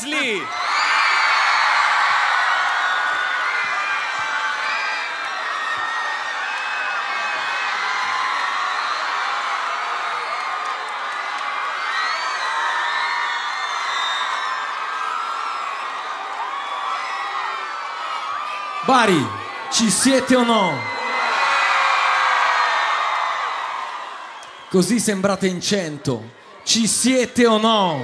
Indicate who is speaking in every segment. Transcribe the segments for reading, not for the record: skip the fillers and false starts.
Speaker 1: Leslie.
Speaker 2: Bari, ci siete o no? Così sembrate in 100. Ci siete o no?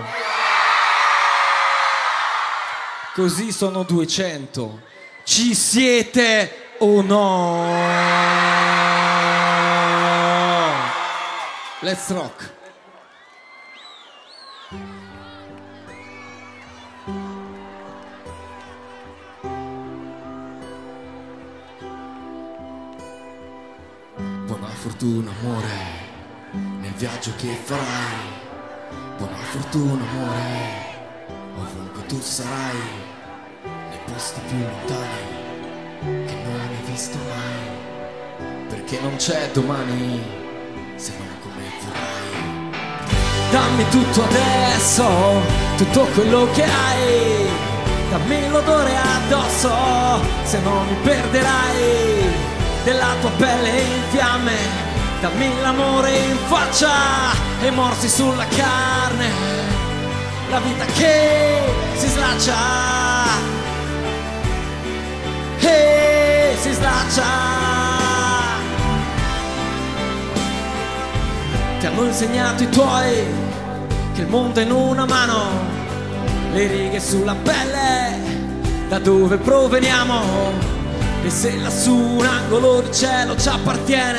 Speaker 2: Così sono 200. Ci siete o no? Let's rock. Buona fortuna amore nel viaggio che farai. Buona fortuna amore ovunque tu sarai, nei posti più lontani che non hai visto mai, perché non c'è domani se non come vorrai. Dammi tutto adesso, tutto quello che hai, dammi l'odore addosso, se no mi perderai della tua pelle in fiamme, dammi l'amore in faccia e morsi sulla carne, la vita che si slaccia e si slaccia. Ti hanno insegnato i tuoi che il mondo è in una mano, le righe sulla pelle da dove proveniamo, e se lassù un angolo di cielo ci appartiene,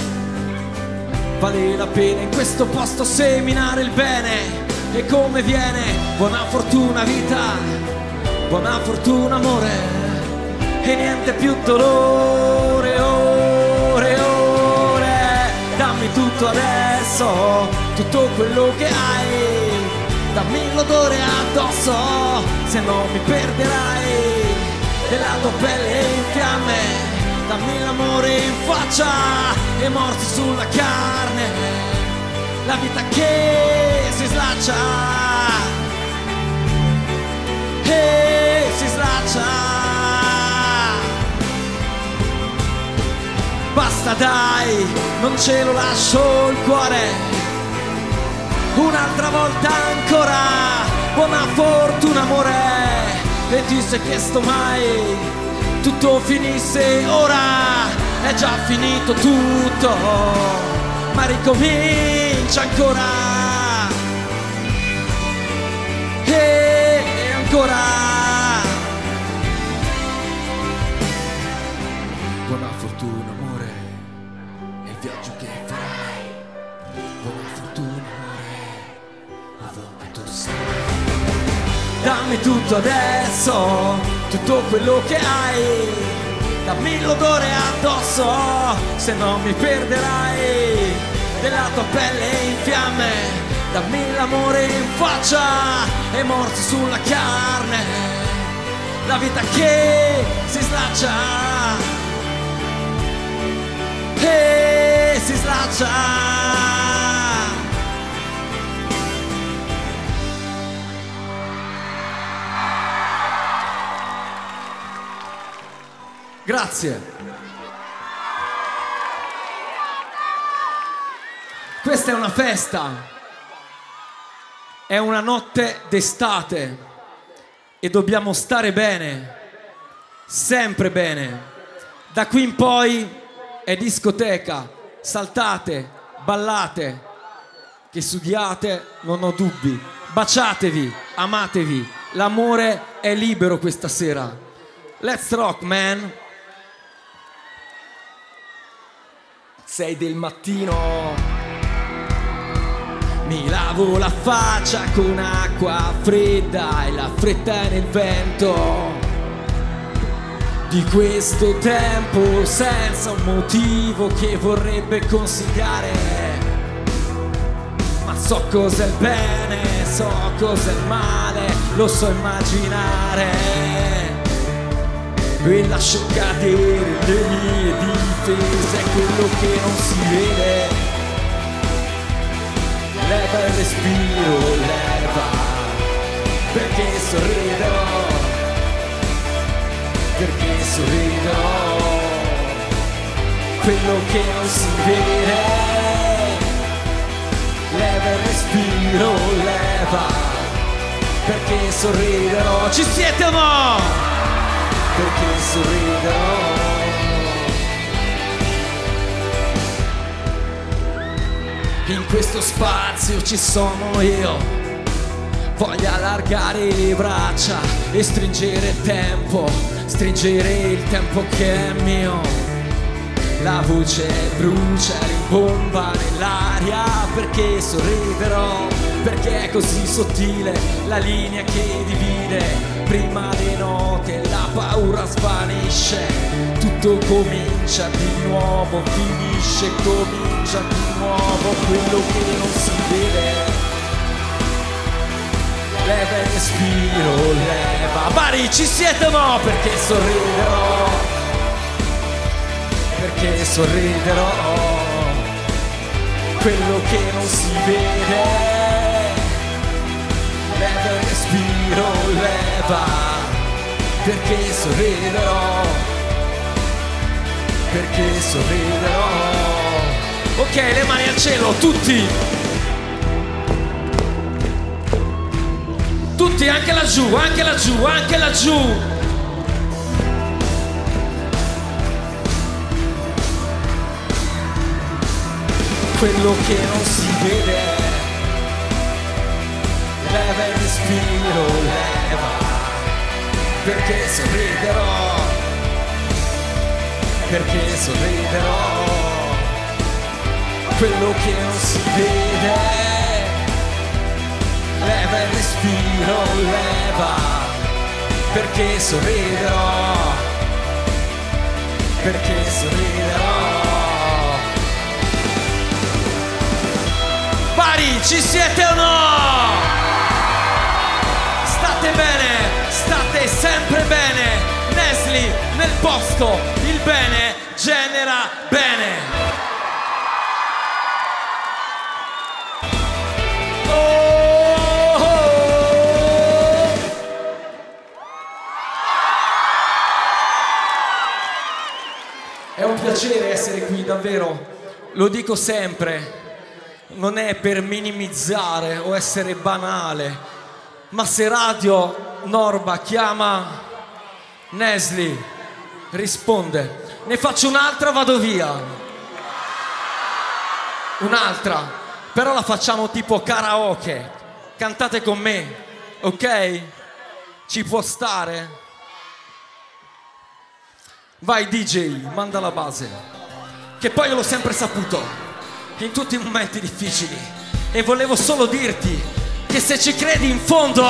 Speaker 2: vale la pena in questo posto seminare il bene. E come viene? Buona fortuna vita, buona fortuna amore, e niente più dolore, ore, ore. Dammi tutto adesso, tutto quello che hai, dammi l'odore addosso, se no mi perderai della tua pelle in fiamme, dammi l'amore in faccia e morsi sulla carne, la vita che si slaccia e si slaccia. Basta dai, non ce lo lascio il cuore, un'altra volta ancora, buona fortuna amore. E ti sei chiesto mai tutto finisse, ora è già finito tutto, ma ricomincia ancora e ancora. Buona fortuna amore nel viaggio che farai, buona fortuna amore ovunque tu sarai. Dammi tutto adesso, tutto quello che hai, dammi l'odore addosso, se no mi perderai della tua pelle in fiamme, dammi l'amore in faccia e morsi sulla carne, la vita che si slaccia e si slaccia. Grazie. Questa è una festa, è una notte d'estate e dobbiamo stare bene, sempre bene. Da qui in poi è discoteca, saltate, ballate, che studiate, non ho dubbi. Baciatevi, amatevi, l'amore è libero questa sera. Let's rock, man! 6 del mattino mi lavo la faccia con acqua fredda e la fretta nel vento di questo tempo senza un motivo che vorrebbe consigliare, ma so cos'è il bene, so cos'è il male, lo so immaginare. E lascio cadere le mie difese, quello che non si vede. Leva il respiro, leva perché sorriderò, perché sorriderò. Quello che non si vede, leva il respiro, leva, perché sorriderò. Ci siete o no? Perché sorriderò. In questo spazio ci sono io, voglio allargare le braccia e stringere il tempo che è mio. La voce brucia, rimbomba nell'aria, perché sorriderò, perché è così sottile la linea che divide. Prima le note, la paura svanisce, tutto comincia di nuovo, finisce, comincia di nuovo. Quello che non si vede, leva il respiro, leva. Bari, ci siete o no? Perché sorriderò, perché sorriderò. Quello che non si vede, leva il respiro, leva, perché sorriderò, perché sorriderò. Ok, le mani al cielo, tutti, tutti, anche laggiù, anche laggiù, anche laggiù. Quello che non si vede, leva il respiro, leva, perché sorriderò, perché sorriderò. Quello che non si vede, leva il respiro, leva, perché sorriderò, perché sorriderò. Bari, ci siete o no? State bene, state sempre bene. Nesli nel posto, il bene genera bene. Oh, oh, oh. È un piacere essere qui, davvero, lo dico sempre. Non è per minimizzare o essere banale, ma se Radio Norba chiama Nesli, risponde. Ne faccio un'altra, vado via. Un'altra, però la facciamo tipo karaoke. Cantate con me, ok? Ci può stare? Vai DJ, manda la base. Che poi io l'ho sempre saputo, in tutti i momenti difficili, e volevo solo dirti che se ci credi in fondo,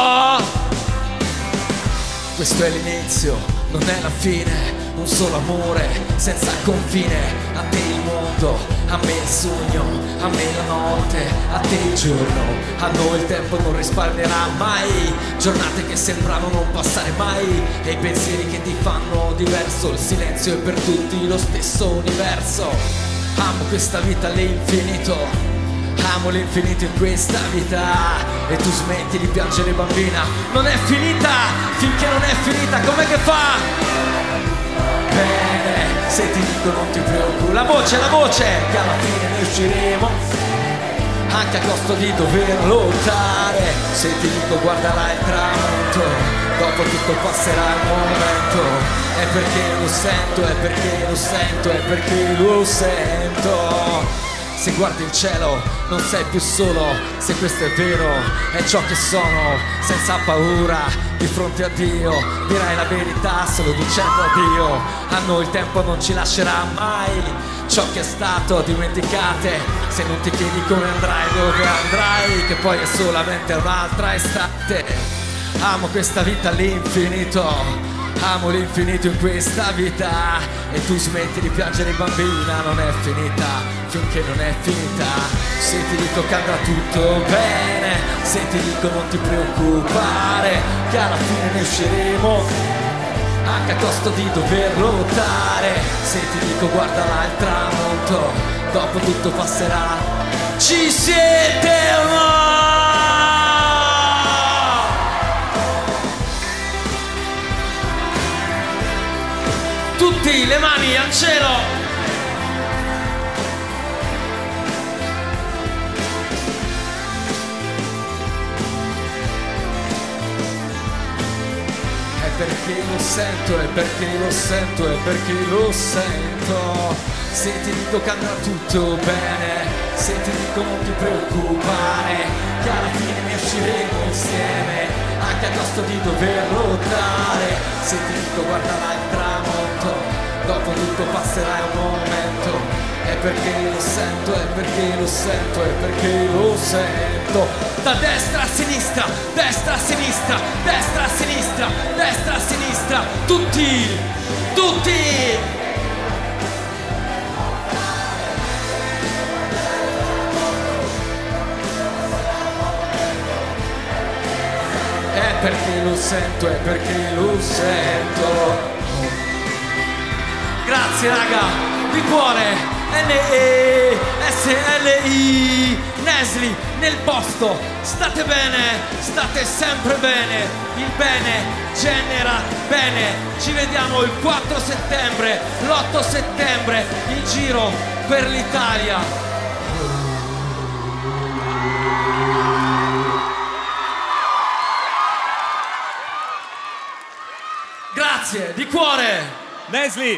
Speaker 2: questo è l'inizio, non è la fine. Un solo amore senza confine, a te il mondo, a me il sogno, a me la notte, a te il giorno. A noi il tempo non risparmierà mai, giornate che sembrano non passare mai, e i pensieri che ti fanno diverso. Il silenzio è per tutti lo stesso universo. Amo questa vita all'infinito, amo l'infinito in questa vita. E tu smetti di piangere, bambina, non è finita finché non è finita. Com'è che fa? Bene, se ti dico non ti preoccupare. La voce, che alla fine ne usciremo, anche a costo di dover lottare. Se ti dico guarderai il tramonto, dopo tutto passerà il momento. È perché lo sento, è perché lo sento, è perché lo sento. Se guardi il cielo non sei più solo, se questo è vero è ciò che sono. Senza paura di fronte a Dio dirai la verità solo dicendo addio. A noi il tempo non ci lascerà mai, ciò che è stato dimenticate. Se non ti chiedi come andrai, dove andrai, che poi è solamente un'altra estate. Amo questa vita all'infinito, amo l'infinito in questa vita. E tu smetti di piangere, bambina, non è finita finché non è finita. Se ti dico che andrà tutto bene, se ti dico non ti preoccupare, che alla fine ne usciremo, anche a costo di dover lottare. Se ti dico guarda là il tramonto, dopo tutto passerà. Ci siete o no? tutti le mani al cielo. Perché lo sento, è perché lo sento, è perché lo sento. Senti, dico che andrà tutto bene, senti, dico non ti preoccupare, che alla fine ne usciremo insieme, anche a costo di dover lottare. Senti, dico guarda il tramonto, dopo tutto passerà un momento. È perché lo sento, è perché lo sento, è perché lo sento. Da destra a sinistra, destra a sinistra, destra a sinistra, destra a sinistra, tutti, tutti. È perché lo sento, è perché lo sento. Grazie raga, di cuore. N-E-S-L-I Nesli nel posto, state bene, state sempre bene, il bene genera bene. Ci vediamo il 4 settembre, l'8 settembre in giro per l'Italia. Grazie, di cuore.
Speaker 1: Nesli,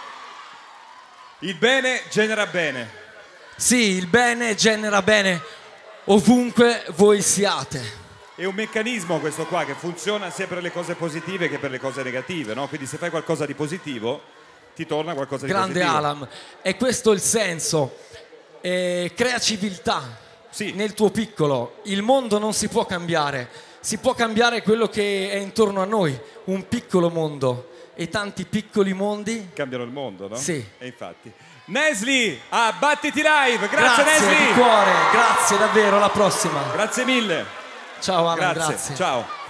Speaker 1: il bene genera bene.
Speaker 2: Sì, il bene genera bene ovunque voi siate.
Speaker 1: È un meccanismo questo qua che funziona sia per le cose positive che per le cose negative, no? Quindi se fai qualcosa di positivo ti torna qualcosa di
Speaker 2: grande
Speaker 1: positivo.
Speaker 2: Alam, è questo il senso. Crea civiltà nel tuo piccolo. Il mondo non si può cambiare, si può cambiare quello che è intorno a noi, un piccolo mondo. E tanti piccoli mondi
Speaker 1: cambiano il mondo, no?
Speaker 2: Sì.
Speaker 1: E infatti. Nesli a Battiti Live, grazie
Speaker 2: Nesli.
Speaker 1: Nesli.
Speaker 2: Di cuore, grazie davvero, alla prossima.
Speaker 1: Grazie mille.
Speaker 2: Ciao Alan, grazie.
Speaker 1: Ciao.